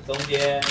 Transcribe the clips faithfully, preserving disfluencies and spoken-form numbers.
中间。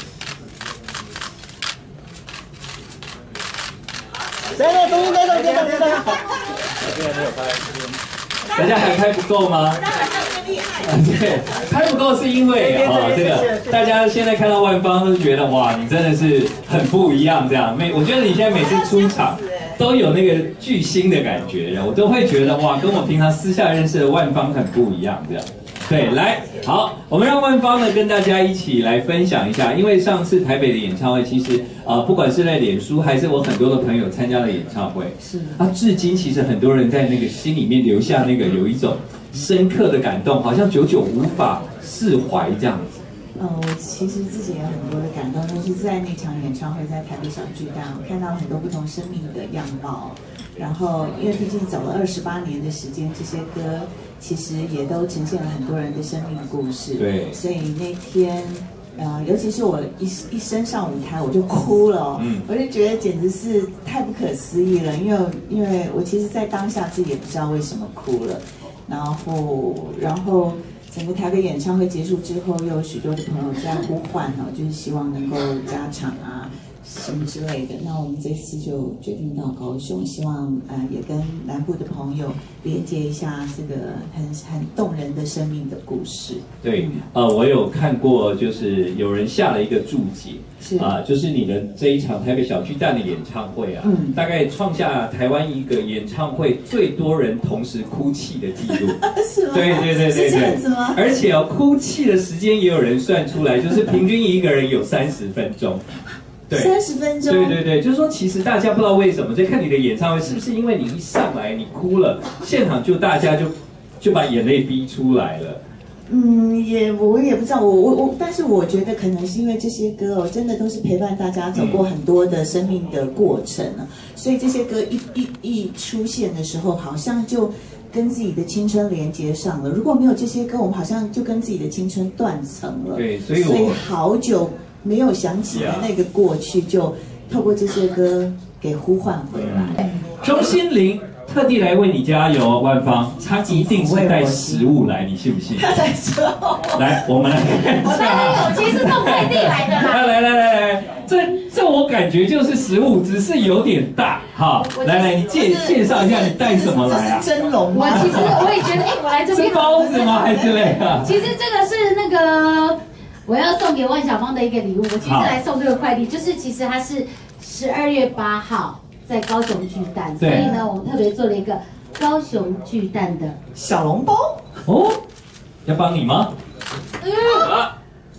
来来，中间来，中间来，中间来。 这边没有拍，大家还拍不够吗？对，拍不够是因为哦，这个大家现在看到万芳都觉得哇，你真的是很不一样这样。每我觉得你现在每次出场都有那个巨星的感觉，我都会觉得哇，跟我平常私下认识的万芳很不一样这样。对，来，好，我们让万芳呢跟大家一起来分享一下，因为上次台北的演唱会，其实呃，不管是在脸书还是我很多的朋友参加了演唱会，是啊，至今其实很多人在那个心里面留下那个有一种深刻的感动，好像久久无法释怀这样子。 呃，我其实自己也有很多的感动，但是在那场演唱会，在台北小巨蛋，我看到很多不同生命的样貌。然后，因为毕竟走了二十八年的时间，这些歌其实也都呈现了很多人的生命故事。 对， 所以那天，呃，尤其是我一一升上舞台，我就哭了、哦，嗯，我就觉得简直是太不可思议了，因为因为我其实，在当下自己也不知道为什么哭了，然后然后。整个台北演唱会结束之后，又有许多的朋友在呼唤哦，就是希望能够加场啊，什么之类的。那我们这次就决定到高雄，希望呃也跟南部的朋友连接一下这个很很动人的生命的故事。 对，呃，我有看过，就是有人下了一个注解。啊、呃，就是你的这一场台北小巨蛋的演唱会啊，嗯、大概创下台湾一个演唱会最多人同时哭泣的记录。 是吗？ 对对对对对。而且哦，哭泣的时间也有人算出来，就是平均一个人有三十分钟。对， 三十分钟。 对对对，就是说，其实大家不知道为什么在看你的演唱会，是不是因为你一上来你哭了，现场就大家就就把眼泪逼出来了。 嗯，也我也不知道，我我我，但是我觉得可能是因为这些歌哦，真的都是陪伴大家走过很多的生命的过程啊，嗯、所以这些歌一一一出现的时候，好像就跟自己的青春连接上了。如果没有这些歌，我们好像就跟自己的青春断层了。 对，所以我所以好久没有想起的那个过去，就透过这些歌给呼唤回来。 钟欣凌。特地来为你加油，万芳，他一定是带食物来，你信不信？ 他在说。 来，我们来看一下。 我当然有，其实送快递来的啦。 来来来来来，这这我感觉就是食物，只是有点大哈。来来，你介介绍一下你带什么来啊？ 蒸笼吗？我其实我也觉得，哎，我来这边。 是包子吗？还是嘞啊？ 其实这个是那个我要送给万小芳的一个礼物，我其实来送这个快递，就是其实它是十二月八号。在高雄巨蛋，所以呢，我们特别做了一个高雄巨蛋的小笼包。 哦，要帮你吗？嗯。啊。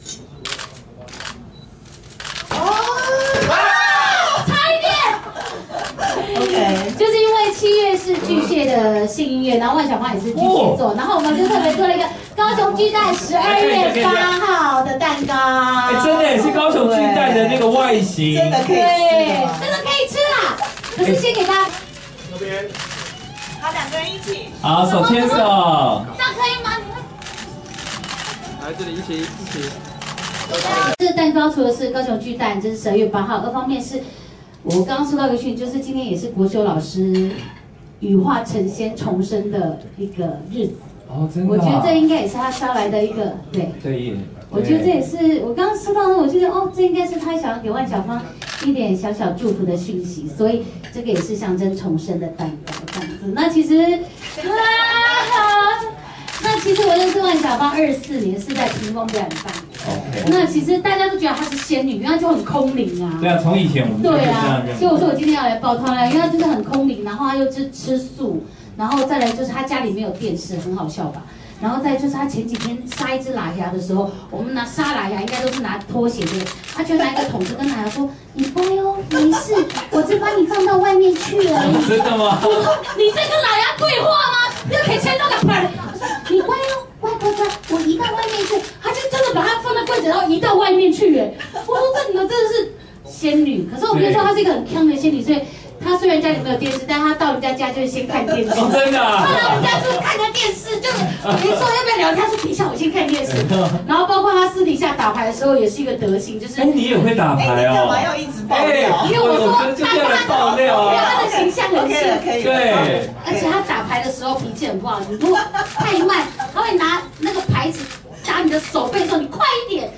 哦。差一点。 OK。 就是因为七月是巨蟹的性音乐，然后万小芳也是巨蟹座，然后我们就特别做了一个高雄巨蛋十二月八号的蛋糕。 哎，真的也是高雄巨蛋的那个外形。 真的可以吃。 对，真的可以吃啦。可是先给他这边， 好，两个人一起。 好，手牵手。 这样可以吗？ 来这里一起一起。 这个蛋糕除了是高雄巨蛋，这是十二月八号，二方面是我刚刚收到一个讯，就是今天也是国修老师羽化成仙重生的一个日子。 哦，真的、啊。 我觉得这应该也是他捎来的一个对。 对。 我觉得这也是我刚刚收到的，我觉得哦，这应该是他想要给万小芳一点小小祝福的讯息，所以这个也是象征重生的蛋糕这样子。那其实，啊，那其实我认识万小芳二十四年是在屏风表演班。Okay. 那其实大家都觉得她是仙女，因为她就很空灵啊。 对啊，从以前我们就对这样认为。 啊，所以我说我今天要来爆她了，因为她真的很空灵，然后她又吃吃素，然后再来就是她家里没有电视，很好笑吧。然后再就是他前几天杀一只喇牙的时候，我们拿杀喇牙应该都是拿拖鞋的，他就拿一个桶子跟喇牙说：“你乖哦，没事，我只把你放到外面去而已。” 真的吗？ 我说：“你在跟喇牙对话吗？你可以签到个牌。”我说：“你乖哦，乖乖乖，我移到外面去。”他就真的把它放在柜子，然后移到外面去。哎，我说这女的真的是仙女。可是我跟你说，她是一个很强的仙女，所以。他虽然家里没有电视，但他到人家家就是先看电视。 哦，真的、啊。 他来我们家就是看个电视，就是你说要不要聊天？他说等一下我先看电视。然后包括他私底下打牌的时候也是一个德行，就是。 哎，你也会打牌哦？ 干嘛要一直爆料？ 因为我说他他爆料啊， 他的形象很可以。 对。 而且他打牌的时候脾气很不好，你如果太慢，他会拿那个牌子打你的手背，说你快一点，然后就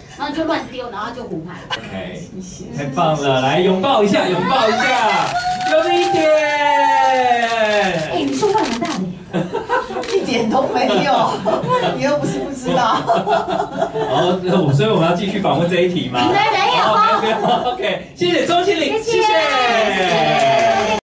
就乱丢，然后就胡拍。 OK， 太棒了，来拥抱一下，拥抱一下，有一点。 哎，你收放蛮大的耶。 一点都没有，你又不是不知道。 哦，所以我们要继续访问这一题吗？ 没有。 没有。OK， 谢谢钟欣凌，谢谢。